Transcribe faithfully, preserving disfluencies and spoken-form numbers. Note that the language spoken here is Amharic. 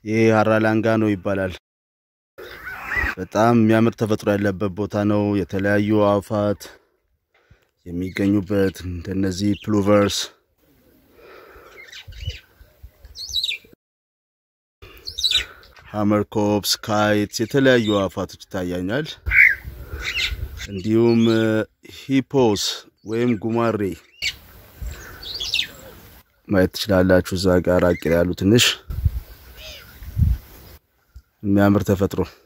ይሄ ሃራ ላንጋኖ ይባላል። በጣም የሚያምር ተፈጥሮ ያለበት ቦታ ነው። የተለያዩ አዋፋት የሚገኙበት እንደነዚህ ፕሉቨርስ ሃመርኮፕስ ካይትስ የተለያዩ አዋፋቶች ይታያኛል። እንዲሁም ሂፖስ ወይም ጉማሬ ማየት ትችላላችሁ። እዛ ጋር አቅር ያሉ ትንሽ የሚያምር ተፈጥሮ